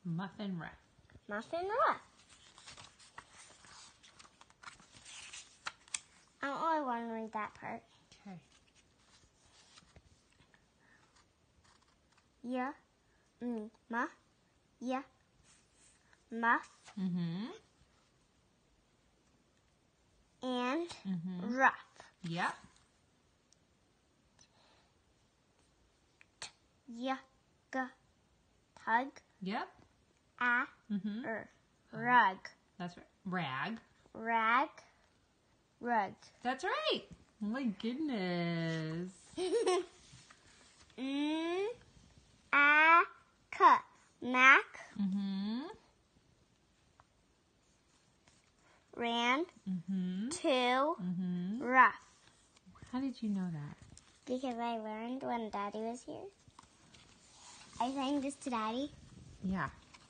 Muffin rough. Muffin rough. I don't really want to read that part. Okay. Yeah. Ma. Yeah. Muff. Mm-hmm. And Mm-hmm. rough. Yep. Yeah. Tug. Yep. Mm-hmm. Rug. That's right. Rag. Rag. Rug. That's right. Oh my goodness. Mac. Mm-hmm. Ran. Mm-hmm. To. Mm-hmm. Rough. How did you know that? Because I learned when Daddy was here. I sang this to Daddy. Yeah.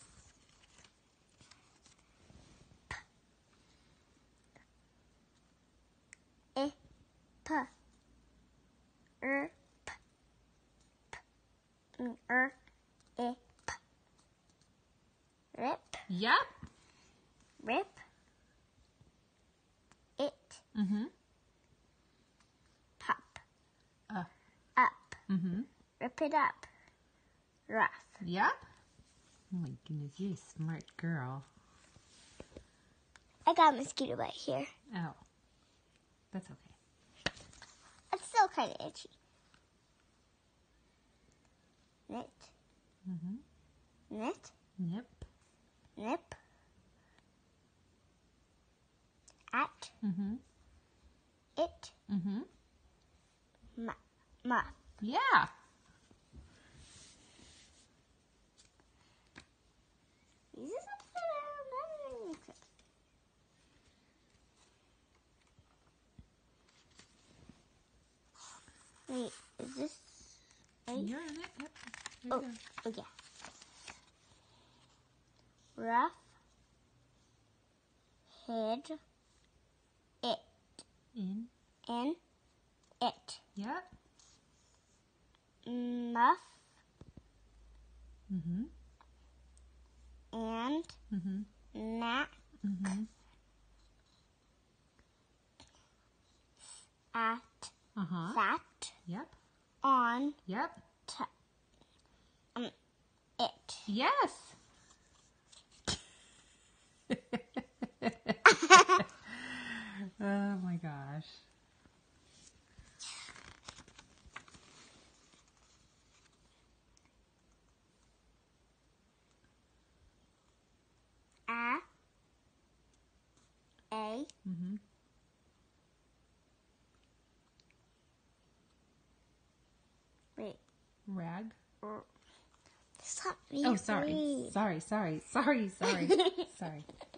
Rip. Yep. Rip. It. Mm-hmm. Pop. Up. Mm-hmm. Rip it up. Rough. Yep. Oh my goodness, you're a smart girl. I got a mosquito bite here. Oh. That's okay. It's still kind of itchy. Knit. Mm-hmm. Knit. Nip. Nip. At. Mm-hmm. It. Mm-hmm. Muff. Yeah. Is this upside down? Wait, is this right? You're in it. Yep. There you Oh, go. oh yeah. Rough. Hid. It. In. In. It. Yep. Muff. Mm-hmm. And. Mm-hmm. Mac. Mm-hmm. At. Uh-huh. Sat. Yep. On. Yep. It. Yes. Oh my gosh. A. Mm-hmm. Wait. Rag. Stop me. Oh, sorry. Read. Sorry. Sorry.